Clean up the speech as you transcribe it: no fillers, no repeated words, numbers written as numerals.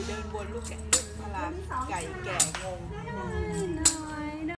เดินวนลูกแกะลูกพลาไก่แก่งง